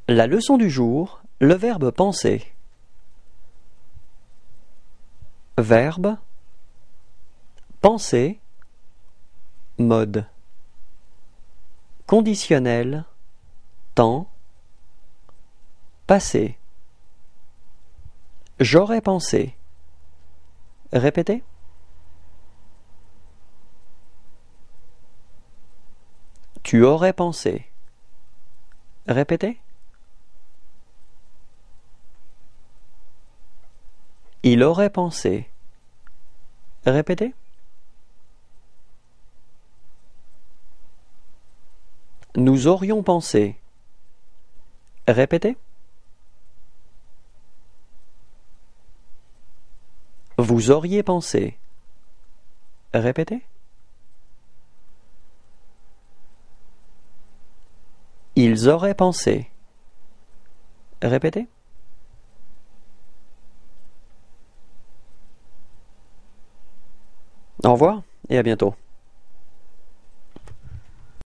La leçon du jour, le verbe penser. Verbe, penser, mode. Conditionnel, temps, passé. J'aurais pensé. Répétez. Tu aurais pensé. Répétez. Il aurait pensé. Répétez. Nous aurions pensé. Répétez. Vous auriez pensé. Répétez. Ils auraient pensé. Répétez. Au revoir et à bientôt.